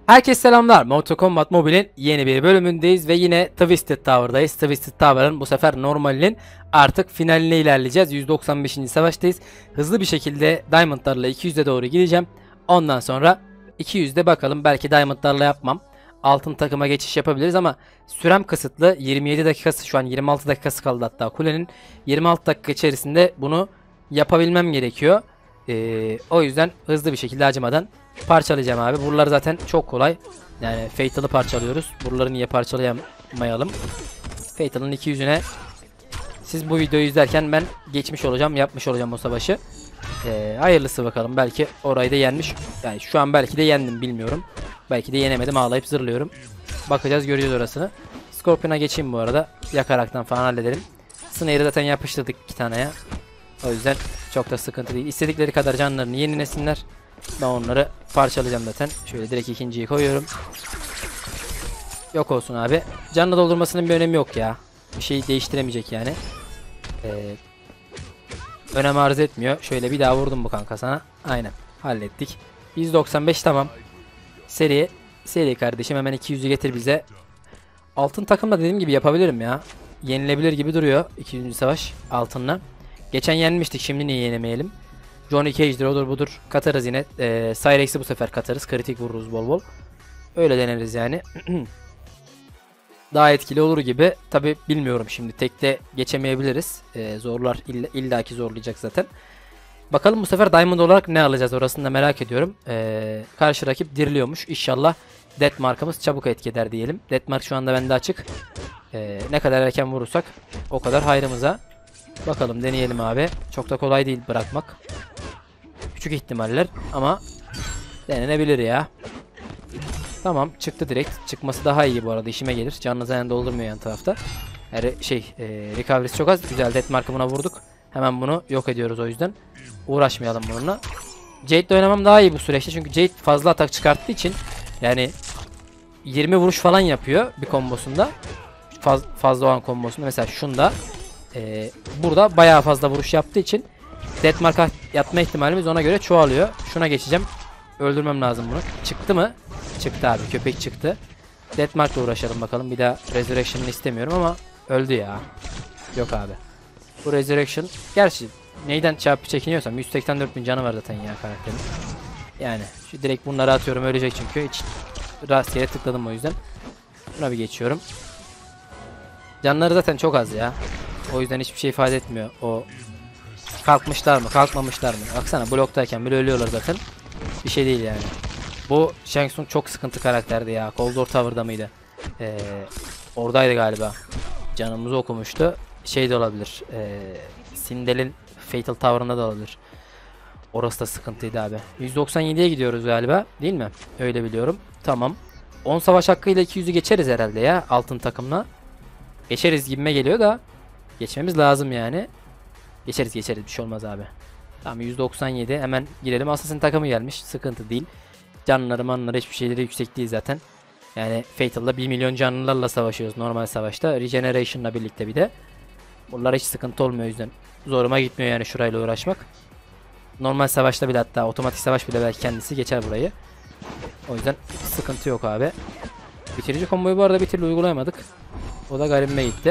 Herkese selamlar. Mortal Kombat Mobile'in yeni bir bölümündeyiz ve yine Twisted Tower'dayız. Twisted Tower'ın bu sefer normalinin artık finaline ilerleyeceğiz. 195. savaştayız. Hızlı bir şekilde Diamond'larla 200'e doğru gideceğim. Ondan sonra 200'de bakalım, belki Diamond'larla yapmam. Altın takıma geçiş yapabiliriz ama sürem kısıtlı. 27 dakikası, şu an 26 dakikası kaldı hatta kulenin. 26 dakika içerisinde bunu yapabilmem gerekiyor. O yüzden hızlı bir şekilde acımadan parçalayacağım abi. Buralar zaten çok kolay. Yani Fatal'ı parçalıyoruz. Buraları niye parçalayamayalım? Fatal'ın 200'üne siz bu videoyu izlerken ben geçmiş olacağım, yapmış olacağım o savaşı. Hayırlısı bakalım. Belki orayı da yenmiş. Yani şu an belki de yendim, bilmiyorum. Belki de yenemedim, ağlayıp zırlıyorum. Bakacağız, göreceğiz orasını. Scorpion'a geçeyim bu arada. Yakaraktan falan halledelim. Snare'ı zaten yapıştırdık 2 taneye. O yüzden çok da sıkıntı değil. İstedikleri kadar canlarını yenilesinler. Ben onları parçalayacağım zaten. Şöyle direkt ikinciyi koyuyorum. Yok olsun abi. Canlı doldurmasının bir önemi yok ya. Bir şey değiştiremeyecek yani. Önem arz etmiyor. Şöyle bir daha vurdum bu kanka sana. Aynen. Hallettik. 195 tamam. Seri kardeşim, hemen 200'ü getir bize. Altın takımda dediğim gibi yapabilirim ya. Yenilebilir gibi duruyor 200. savaş altınla. Geçen yenmiştik, şimdi niye yenemeyelim? Johnny Cage'dir, odur budur. Katarız yine. Cyrex'i bu sefer katarız. Kritik vururuz bol bol. Öyle deneriz yani. Daha etkili olur gibi. Tabi bilmiyorum şimdi. Tekte geçemeyebiliriz. Zorlar. İllaki zorlayacak zaten. Bakalım bu sefer Diamond olarak ne alacağız, orasını da merak ediyorum. Karşı rakip diriliyormuş. İnşallah Death Mark'ımız çabuk etki eder diyelim. Death Mark şu anda bende açık. Ne kadar erken vurursak o kadar hayrımıza. Bakalım, deneyelim abi. Çok da kolay değil bırakmak. Küçük ihtimaller ama denenebilir ya. Tamam, çıktı direkt. Çıkması daha iyi bu arada, işime gelir. Canlı zaten doldurmuyor yan tarafta. Recovery'si çok az. Güzel, Death Mark'ı buna vurduk. Hemen bunu yok ediyoruz o yüzden. Uğraşmayalım bununla. Jade'le oynamam daha iyi bu süreçte. Çünkü Jade fazla atak çıkarttığı için yani 20 vuruş falan yapıyor bir kombosunda. Fazla olan kombosunda. Mesela şunda burada bayağı fazla vuruş yaptığı için Deathmark'a yatma ihtimalimiz ona göre çoğalıyor. Şuna geçeceğim. Öldürmem lazım bunu. Çıktı mı? Çıktı abi. Köpek çıktı. Deathmark'la uğraşalım bakalım. Bir daha Resurrection'ını istemiyorum ama öldü ya. Yok abi. Bu Resurrection. Gerçi neyden çekiniyorsam 184.000 canı var zaten ya karakterin. Yani şu direkt bunları atıyorum, ölecek çünkü. Hiç rastgele tıkladım o yüzden. Buna bir geçiyorum. Canları zaten çok az ya. O yüzden hiçbir şey ifade etmiyor. O kalkmışlar mı, kalkmamışlar mı? Baksana, bloktayken bile ölüyorlar zaten. Bir şey değil yani. Bu Shang Tsung çok sıkıntı karakterdi ya. Cold War Tower'da mıydı? Oradaydı galiba. Canımızı okumuştu. Şey de olabilir. Sindel'in Fatal Tower'ında da olabilir. Orası da sıkıntıydı abi. 197'ye gidiyoruz galiba. Değil mi? Öyle biliyorum. Tamam. 10 savaş hakkıyla 200'ü geçeriz herhalde ya. Altın takımla. Geçeriz gibime geliyor da. Geçmemiz lazım yani. Geçeriz bir şey olmaz abi. Tamam, 197, hemen girelim. Assassin takımı gelmiş, sıkıntı değil. Canlıları manları hiçbir şeyleri yüksek değil zaten. Yani Fatal'da 1 milyon canlılarla savaşıyoruz normal savaşta. Regeneration'la birlikte bir de. Bunlar hiç sıkıntı olmuyor, o yüzden zoruma gitmiyor yani şurayla uğraşmak. Normal savaşta bile, hatta otomatik savaş bile belki kendisi geçer burayı. O yüzden sıkıntı yok abi. Bitirici komboyu bu arada bir türlü uygulayamadık. O da garibime gitti.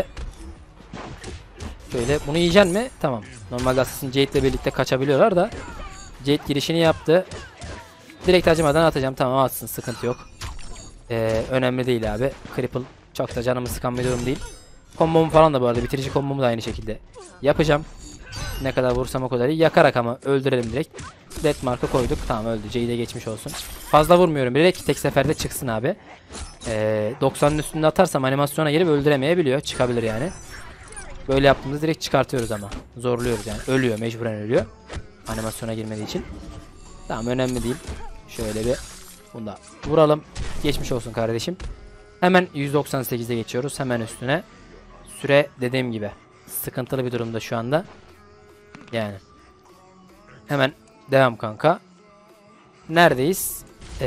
Şöyle bunu yiyeceksin mi? Tamam. Normalde Assassin Jade ile birlikte kaçabiliyorlar da Jade girişini yaptı. Direkt acımadan atacağım. Tamam, atsın, sıkıntı yok. Önemli değil abi. Cripple çok da canımı sıkan bir durum değil. Kombomu falan da bu arada, bitirici kombomu da aynı şekilde yapacağım. Ne kadar vursam o kadar iyi. Yakarak ama öldürelim direkt. Death Mark'ı koyduk. Tamam, öldü. Jade'e geçmiş olsun. Fazla vurmuyorum. Direkt tek seferde çıksın abi. 90'ın üstünde atarsam animasyona girip öldüremeyebiliyor. Çıkabilir yani. Böyle yaptığımızda direkt çıkartıyoruz ama. Zorluyoruz yani. Ölüyor. Mecburen ölüyor. Animasyona girmediği için. Tamam, önemli değil. Şöyle bir bunu da vuralım. Geçmiş olsun kardeşim. Hemen 198'e geçiyoruz. Hemen üstüne. Süre dediğim gibi sıkıntılı bir durumda şu anda. Yani. Hemen devam kanka. Neredeyiz?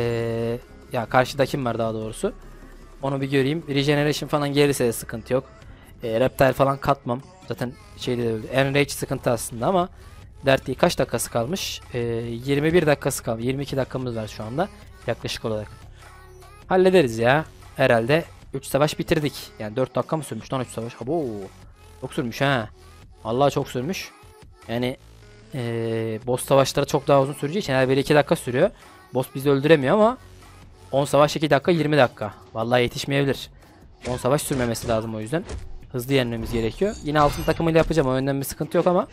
Ya karşıda kim var daha doğrusu? Onu bir göreyim. Regeneration falan gelirse de sıkıntı yok. Reptile falan katmam. Zaten şeyde de öldü. Enrage sıkıntı aslında ama dert değil. Kaç dakikası kalmış? 21 dakikası kalmış. 22 dakikamız var şu anda yaklaşık olarak. Hallederiz ya. Herhalde 3 savaş bitirdik. Yani 4 dakika mı sürmüş lan 3 savaş? Abo. Çok sürmüş ha. Vallahi çok sürmüş. Yani boss savaşları çok daha uzun süreceği için her biri 2 dakika sürüyor. Boss bizi öldüremiyor ama 10 savaş 2 dakika 20 dakika. Vallahi yetişmeyebilir. 10 savaş sürmemesi lazım o yüzden. Hızlı yenmemiz gerekiyor. Yine altın takımıyla yapacağım. O yönden bir sıkıntı yok ama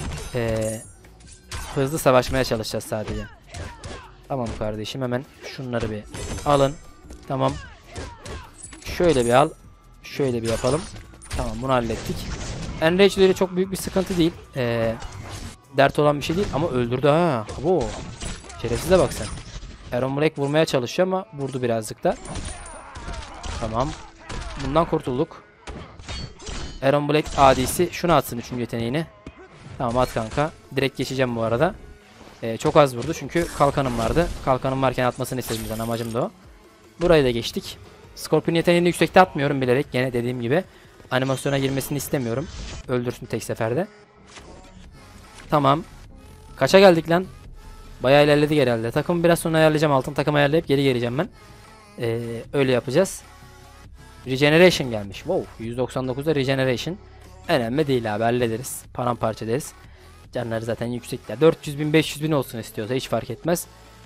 hızlı savaşmaya çalışacağız sadece. Tamam kardeşim, hemen şunları bir alın. Tamam. Şöyle bir al. Şöyle bir yapalım. Tamam, bunu hallettik. Enrage'leri çok büyük bir sıkıntı değil. Dert olan bir şey değil ama öldürdü ha. Abo. Şerefsize bak sen. Aaron Black vurmaya çalışıyor ama vurdu birazcık da. Tamam. Bundan kurtulduk. Aaron Black adisi şunu atsın 3. yeteneğini. Tamam, at kanka. Direkt geçeceğim bu arada. Çok az vurdu çünkü kalkanım vardı. Kalkanım varken atmasını istedim zaten, amacım da o. Burayı da geçtik. Scorpion yeteneğini yüksekte atmıyorum bilerek. Gene dediğim gibi animasyona girmesini istemiyorum. Öldürsün tek seferde. Tamam. Kaça geldik lan? Bayağı ilerledik herhalde. Takımı biraz sonra ayarlayacağım. Altın takım ayarlayıp geri geleceğim ben. Öyle yapacağız. Regeneration gelmiş. Wow. 199'da Regeneration. Önemli değil abi, hallederiz. Paramparça deriz. Canları zaten yüksekler. 400.000 500.000 olsun istiyorsa hiç fark etmez.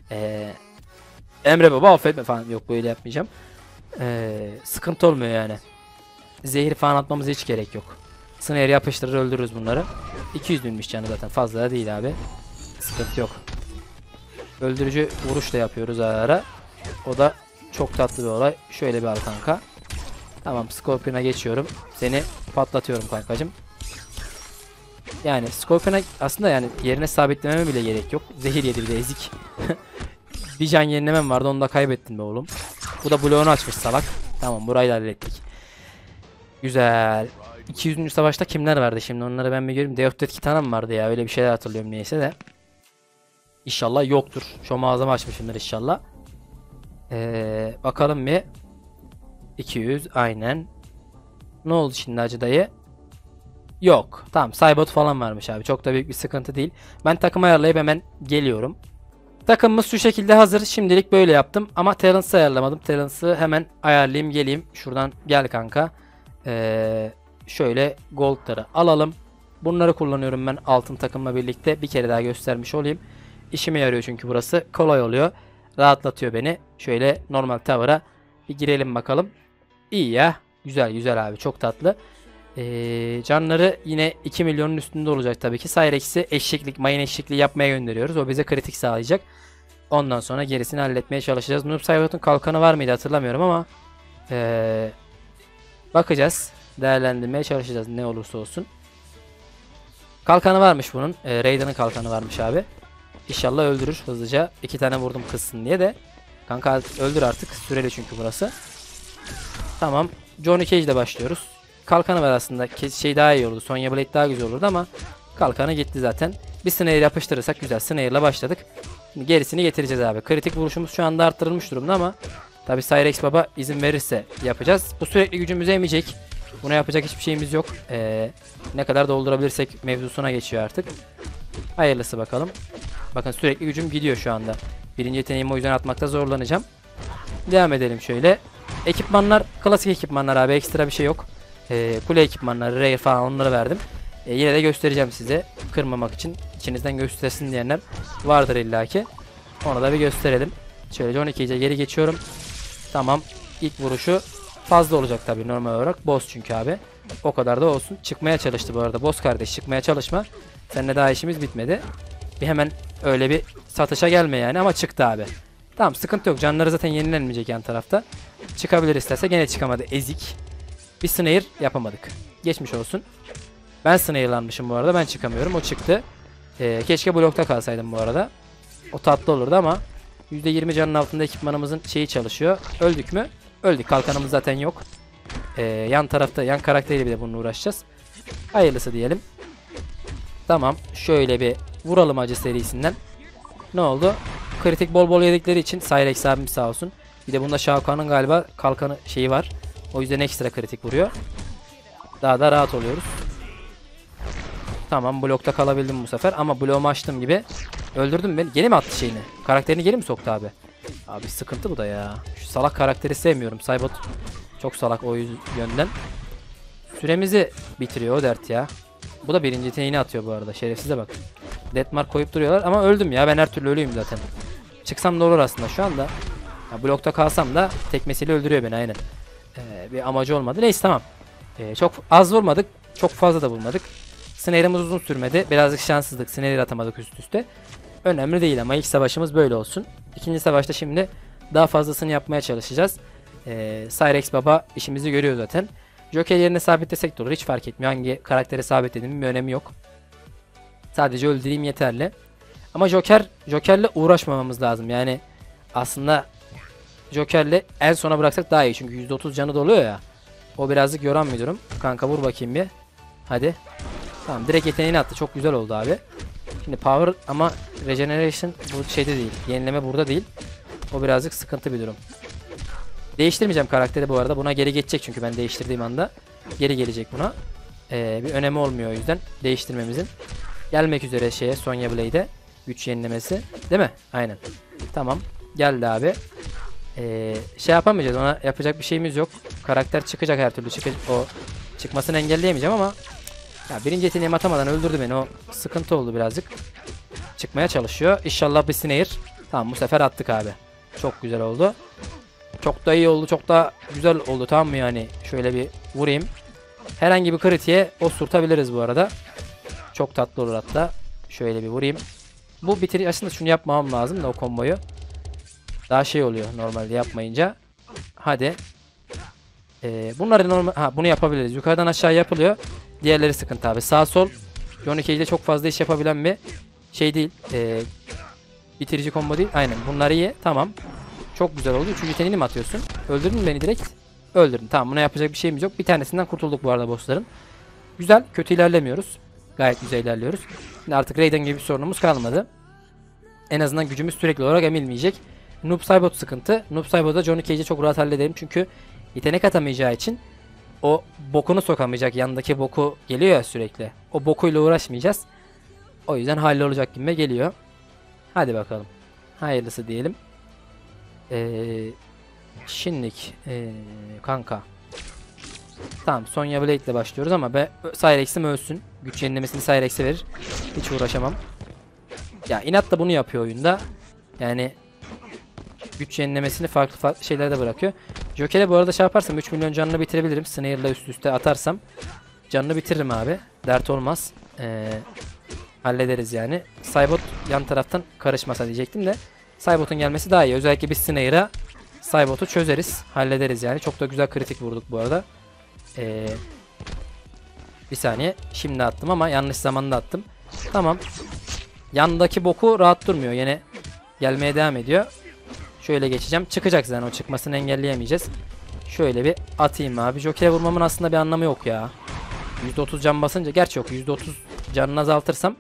Emre baba affetme falan. Yok, böyle yapmayacağım. Sıkıntı olmuyor yani. Zehir falan atmamıza hiç gerek yok. Snare yapıştırır öldürürüz bunları. 200.000'miş canı zaten, fazla da değil abi. Sıkıntı yok. Öldürücü vuruş da yapıyoruz ara ara. O da çok tatlı bir olay. Şöyle bir al kanka. Tamam, Scorpion'a geçiyorum. Seni patlatıyorum kankacım. Yani Scorpion'a aslında yani yerine sabitlememe bile gerek yok. Zehir yedi bir de ezik. Bir can yenilemem vardı, onu da kaybettin be oğlum. Bu da bloğunu açmış salak. Tamam, burayı da hallettik. Güzel. 200. savaşta kimler vardı şimdi, onları ben bir göreyim. Death Dead Kitana mı vardı ya, öyle bir şeyler hatırlıyorum neyse de. İnşallah yoktur. Şu ağzımı açmışımdır inşallah. Bakalım bir. 200 aynen. Ne oldu şimdi Hacı dayı? Yok. Tamam, Saibot falan varmış abi. Çok da büyük bir sıkıntı değil. Ben takım ayarlayıp hemen geliyorum. Takımımız şu şekilde hazır. Şimdilik böyle yaptım. Ama Talents'ı ayarlamadım. Talents'ı hemen ayarlayayım geleyim. Şuradan gel kanka. Şöyle goldları alalım. Bunları kullanıyorum ben altın takımla birlikte. Bir kere daha göstermiş olayım. İşime yarıyor çünkü burası. Kolay oluyor. Rahatlatıyor beni. Şöyle normal tower'a bir girelim bakalım. İyi ya. Güzel güzel abi. Çok tatlı. Canları yine 2 milyonun üstünde olacak tabii ki. Cyrex'i eşeklik, mayın eşekliği yapmaya gönderiyoruz. O bize kritik sağlayacak. Ondan sonra gerisini halletmeye çalışacağız. Noob Saibot'un kalkanı var mıydı hatırlamıyorum ama bakacağız. Değerlendirmeye çalışacağız ne olursa olsun. Kalkanı varmış bunun. Raiden'ın kalkanı varmış abi. İnşallah öldürür hızlıca. 2 tane vurdum kızsın diye de. Kanka öldür artık. Süreli çünkü burası. Tamam. Johnny Cage ile başlıyoruz. Kalkanı var aslında. Şey daha iyi olurdu. Sonya Blade daha güzel olurdu ama kalkanı gitti zaten. Bir snare yapıştırırsak güzel. Snare ile başladık. Şimdi gerisini getireceğiz abi. Kritik vuruşumuz şu anda arttırılmış durumda ama tabi Cyrex baba izin verirse yapacağız. Bu sürekli gücümüzü emecek. Buna yapacak hiçbir şeyimiz yok. Ne kadar doldurabilirsek mevzusuna geçiyor artık. Hayırlısı bakalım. Bakın sürekli gücüm gidiyor şu anda. Birinci yeteneğimi o yüzden atmakta zorlanacağım. Devam edelim şöyle. Ekipmanlar klasik ekipmanlar abi, ekstra bir şey yok. Kule ekipmanları, rare falan onları verdim. Yine de göstereceğim size. Kırmamak için. İçinizden göstersin diyenler vardır illaki. Onu da bir gösterelim. Şöyle 12'ye geri geçiyorum. Tamam. İlk vuruşu fazla olacak tabii normal olarak. Boss çünkü abi. O kadar da olsun. Çıkmaya çalıştı bu arada. Boss kardeş çıkmaya çalışma. Seninle daha işimiz bitmedi. Bir hemen öyle bir satışa gelme yani ama çıktı abi. Tamam, sıkıntı yok. Canları zaten yenilenmeyecek yan tarafta. Çıkabilir isterse, gene çıkamadı ezik. Bir snare yapamadık. Geçmiş olsun. Ben snare'lanmışım bu arada. Ben çıkamıyorum. O çıktı. Keşke blokta kalsaydım bu arada. O tatlı olurdu ama %20 canın altında ekipmanımızın şeyi çalışıyor. Öldük mü? Öldük. Kalkanımız zaten yok. Yan tarafta, yan karakteriyle bile bununla uğraşacağız. Hayırlısı diyelim. Tamam. Şöyle bir vuralım acı serisinden. Ne oldu? Kritik bol bol yedikleri için Cyrex abim sağ olsun. Bir de bunda Shao Kahn'ın galiba kalkanı şeyi var. O yüzden ekstra kritik vuruyor. Daha da rahat oluyoruz. Tamam, blokta kalabildim bu sefer ama bloğumu açtığım gibi öldürdüm beni. Geri mi attı şeyini? Karakterini geri mi soktu abi? Abi sıkıntı bu da ya. Şu salak karakteri sevmiyorum. Saibot çok salak o yönden. Süremizi bitiriyor o dert ya. Bu da birinci yeteneğini atıyor bu arada. Şerefsize bak. Deathmark koyup duruyorlar ama öldüm ya. Ben her türlü ölüyüm zaten. Çıksam da olur aslında şu anda. Ya blokta kalsam da tekmesiyle öldürüyor beni aynen. Bir amacı olmadı. Neyse tamam. Çok az vurmadık. Çok fazla da vurmadık. Snare'ımız uzun sürmedi. Birazcık şanssızlık. Snare atamadık üst üste. Önemli değil ama ilk savaşımız böyle olsun. İkinci savaşta şimdi daha fazlasını yapmaya çalışacağız. Cyrex Baba işimizi görüyor zaten. Joker yerine sabitlesek de olur. Hiç fark etmiyor. Hangi karaktere sabitlediğimin bir önemi yok. Sadece öldüreyim yeterli. Ama Joker'le uğraşmamamız lazım. Yani aslında Joker'le en sona bıraksak daha iyi. Çünkü %30 canı doluyor ya. O birazcık yoran bir durum. Kanka vur bakayım bir. Hadi. Tamam direkt yeteneğini attı. Çok güzel oldu abi. Şimdi power ama regeneration bu şeyde değil. Yenileme burada değil. O birazcık sıkıntı bir durum. Değiştirmeyeceğim karakteri bu arada. Buna geri geçecek çünkü ben değiştirdiğim anda. Geri gelecek buna. Bir önemi olmuyor o yüzden değiştirmemizin. Gelmek üzere şeye Sonya Blade'e. Güç yenilemesi. Değil mi? Aynen. Tamam. Geldi abi. Şey yapamayacağız. Ona yapacak bir şeyimiz yok. Karakter çıkacak her türlü. O çıkmasını engelleyemeyeceğim ama ya birinci yeteneğimi atamadan öldürdü beni. O sıkıntı oldu birazcık. Çıkmaya çalışıyor. İnşallah bir snare. Tamam bu sefer attık abi. Çok güzel oldu. Çok da iyi oldu. Çok da güzel oldu. Tamam mı yani? Şöyle bir vurayım. Herhangi bir kritiğe osurtabiliriz bu arada. Çok tatlı olur hatta. Şöyle bir vurayım. Bu bitir aslında şunu yapmam lazım da o komboyu. Daha şey oluyor normalde yapmayınca. Hadi. Bunları normal bunu yapabiliriz. Yukarıdan aşağı yapılıyor. Diğerleri sıkıntı abi. Sağ sol Johnny Cage'de çok fazla iş yapabilen bir şey değil. Bitirici combo değil. Aynen. Bunları iyi. Tamam. Çok güzel oldu. Üçüncü yeteneğini mi atıyorsun? Öldürdün mü beni direkt? Öldürdün. Tamam. Buna yapacak bir şeyimiz yok. Bir tanesinden kurtulduk bu arada bossların. Güzel. Kötü ilerlemiyoruz. Gayet güzel ilerliyoruz. Şimdi artık Raiden gibi bir sorunumuz kalmadı. En azından gücümüz sürekli olarak emilmeyecek. Noob Saibot sıkıntı. Noob Saibot'da Johnny Cage'i çok rahat hallederim. Çünkü yetenek atamayacağı için o bokunu sokamayacak. Yanındaki boku geliyor ya sürekli. O bokuyla uğraşmayacağız. O yüzden hallolacak gibi geliyor. Hadi bakalım. Hayırlısı diyelim. Şimdilik kanka. Tamam Sonya Blade ile başlıyoruz ama Cyrex'im ölsün. Güç yenilemesini Cyrex'e verir. Hiç uğraşamam. Ya inat da bunu yapıyor oyunda. Yani güç yenilemesini farklı şeylerde bırakıyor. Joker'e bu arada şey yaparsam 3 milyon canını bitirebilirim. Snare'la üst üste atarsam canını bitiririm abi. Dert olmaz. Hallederiz yani. Saibot yan taraftan karışmasa diyecektim de. Saibot'un gelmesi daha iyi. Özellikle biz Snare'a Saibot'u çözeriz. Hallederiz yani. Çok da güzel kritik vurduk bu arada. Bir saniye. Şimdi attım ama yanlış zamanda attım. Tamam. Yandaki boku rahat durmuyor. Yine gelmeye devam ediyor. Şöyle geçeceğim. Çıkacak zaten o çıkmasını engelleyemeyeceğiz. Şöyle bir atayım abi. Joker'e vurmamın aslında bir anlamı yok ya. %30 can basınca. Gerçi yok. %30 canını azaltırsam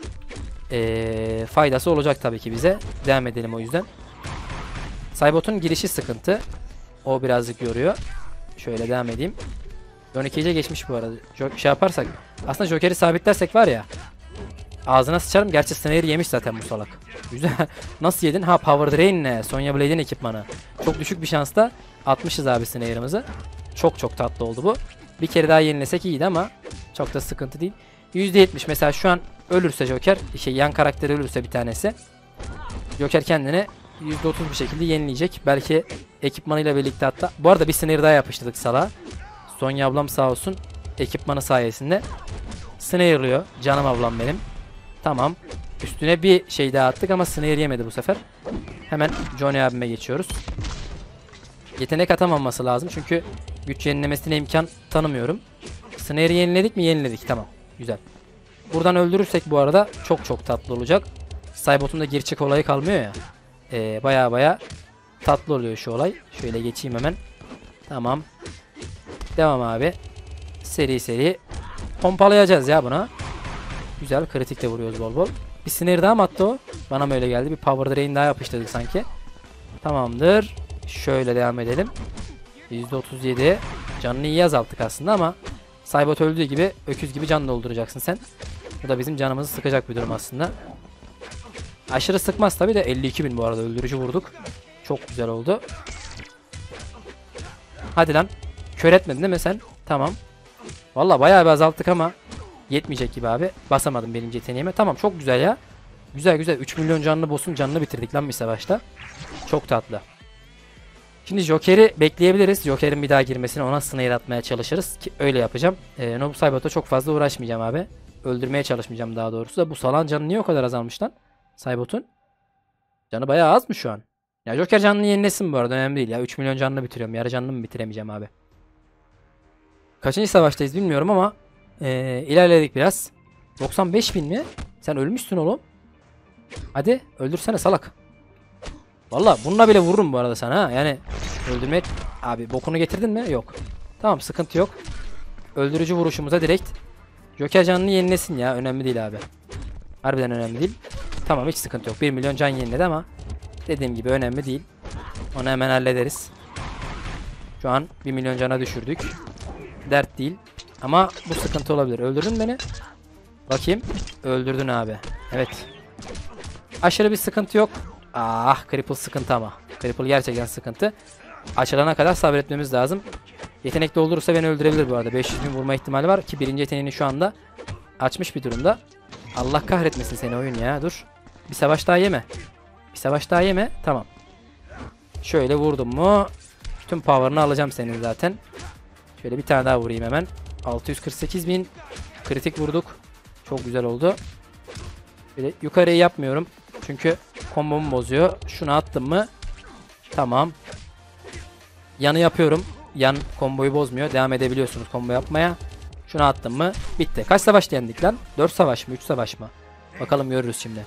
faydası olacak tabii ki bize. Devam edelim o yüzden. Saibot'un girişi sıkıntı. O birazcık yoruyor. Şöyle devam edeyim. 12'ye geçmiş bu arada. Şey yaparsak. Aslında Joker'i sabitlersek var ya. Ağzına sıçarım. Gerçi Snare'i yemiş zaten bu salak. Güzel. Nasıl yedin? Ha Power Drain ne? Sonya Blade'in ekipmanı. Çok düşük bir şansla atmışız abi Snare'ımızı. Çok çok tatlı oldu bu. Bir kere daha yenilesek iyiydi ama çok da sıkıntı değil. %70 mesela şu an ölürse Joker, yan karakteri ölürse bir tanesi. Joker kendini %30 bir şekilde yenileyecek. Belki ekipmanıyla birlikte hatta. Bu arada bir Snare daha yapıştırdık salağa. Sonya ablam sağ olsun ekipmanı sayesinde Snare'lıyor. Canım ablam benim. Tamam. Üstüne bir şey daha attık ama Snare yemedi bu sefer. Hemen Johnny abime geçiyoruz. Yetenek atamaması lazım çünkü güç yenilemesine imkan tanımıyorum. Snare'i yeniledik mi? Yeniledik. Tamam. Güzel. Buradan öldürürsek bu arada çok çok tatlı olacak. Saibot'un da geri çık olayı kalmıyor ya. Baya tatlı oluyor şu olay. Şöyle geçeyim hemen. Tamam. Devam abi. Seri seri. Pompalayacağız ya buna. Güzel. Kritik de vuruyoruz bol bol. Bir Snare daha mı attı o? Bana mı öyle geldi? Bir Power Drain daha yapıştırdık sanki. Tamamdır. Şöyle devam edelim. %37. Canını iyi azalttık aslında ama Saibot öldüğü gibi öküz gibi can dolduracaksın sen. Bu da bizim canımızı sıkacak bir durum aslında. Aşırı sıkmaz tabi de 52.000 bu arada öldürücü vurduk. Çok güzel oldu. Hadi lan. Kör etmedin değil mi sen? Tamam. Valla bayağı bir azalttık ama yetmeyecek gibi abi. Basamadım birinci yeteneğime. Tamam, çok güzel ya. Güzel güzel. 3 milyon canlı boss'un canını bitirdik lan bir savaşta. Çok tatlı. Şimdi Joker'i bekleyebiliriz. Joker'in bir daha girmesini, ona sınır atmaya çalışırız. Ki öyle yapacağım. Nobu Saibot'a çok fazla uğraşmayacağım abi. Öldürmeye çalışmayacağım daha doğrusu da. Bu salan canı niye o kadar azalmış lan? Saibot'un. Canı bayağı az mı şu an? Ya Joker canını yenilesin bu arada, önemli değil ya. 3 milyon canını bitiriyorum. Yarı canını mı bitiremeyeceğim abi? Kaçıncı savaştayız bilmiyorum ama ilerledik biraz. 95 bin mi? Sen ölmüşsün oğlum. Hadi öldürsene salak. Valla bununla bile vururum bu arada sana ha. Yani öldürmek... Abi bokunu getirdin mi? Yok. Tamam, sıkıntı yok. Öldürücü vuruşumuza direkt. Joker canını yenilesin ya. Önemli değil abi. Harbiden önemli değil. Tamam, hiç sıkıntı yok. 1 milyon can yeniledi ama dediğim gibi önemli değil. Onu hemen hallederiz. Şu an 1 milyon cana düşürdük. Dert değil. Ama bu sıkıntı olabilir. Öldürdün beni. Bakayım. Öldürdün abi. Evet. Aşırı bir sıkıntı yok. Ah, cripple sıkıntı ama. Cripple gerçekten sıkıntı. Açılana kadar sabretmemiz lazım. Yetenek doldurursa beni öldürebilir bu arada. 500 bin vurma ihtimali var ki birinci yeteneğini şu anda açmış bir durumda. Allah kahretmesin seni oyun ya. Dur. Bir savaş daha yeme. Bir savaş daha yeme. Tamam. Şöyle vurdum mu bütün power'ını alacağım senin zaten. Şöyle bir tane daha vurayım hemen. 648 bin. Kritik vurduk. Çok güzel oldu. Böyle yukarıyı yapmıyorum. Çünkü kombomu bozuyor. Şunu attım mı? Tamam. Yanı yapıyorum. Yan komboyu bozmuyor. Devam edebiliyorsunuz kombo yapmaya. Şunu attım mı? Bitti. Kaç savaş yendik lan? 4 savaş mı? 3 savaş mı? Bakalım, görürüz şimdi.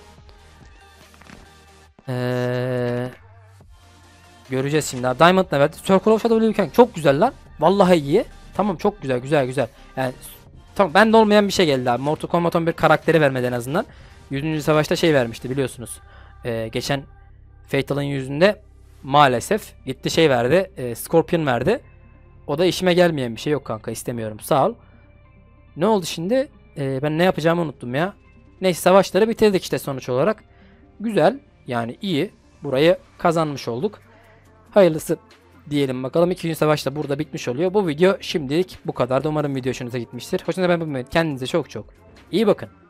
Göreceğiz şimdi. Diamond ne verdi? Circle of Shadow Liu Kang. Çok güzel lan. Vallahi iyi. Tamam, çok güzel güzel güzel. Yani tamam, bende olmayan bir şey geldi abi. Mortal Kombat 11 karakteri vermedi en azından. 100. savaşta şey vermişti biliyorsunuz. Geçen Fatal'ın yüzünde maalesef gitti şey verdi. Scorpion verdi. O da işime gelmeyen bir şey. Yok kanka, istemiyorum. Sağ ol. Ne oldu şimdi? Ben ne yapacağımı unuttum ya. Neyse, savaşları bitirdik işte sonuç olarak. Güzel. Yani iyi. Burayı kazanmış olduk. Hayırlısı diyelim bakalım. 2. savaş da burada bitmiş oluyor. Bu video şimdilik bu kadar. Umarım video hoşunuza gitmiştir. Hoşunuza ben bu. Kendinize çok çok iyi bakın.